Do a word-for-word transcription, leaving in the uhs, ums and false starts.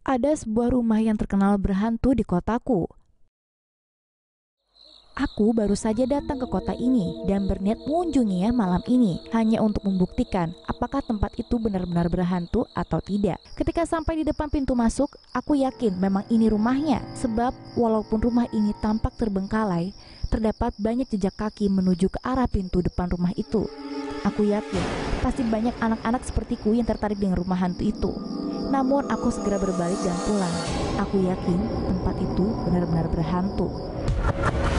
Ada sebuah rumah yang terkenal berhantu di kotaku. Aku baru saja datang ke kota ini dan berniat mengunjunginya malam ini hanya untuk membuktikan apakah tempat itu benar-benar berhantu atau tidak. Ketika sampai di depan pintu masuk, aku yakin memang ini rumahnya. Sebab walaupun rumah ini tampak terbengkalai, terdapat banyak jejak kaki menuju ke arah pintu depan rumah itu. Aku yakin pasti banyak anak-anak sepertiku yang tertarik dengan rumah hantu itu. Namun aku segera berbalik dan pulang. Aku yakin tempat itu benar-benar berhantu.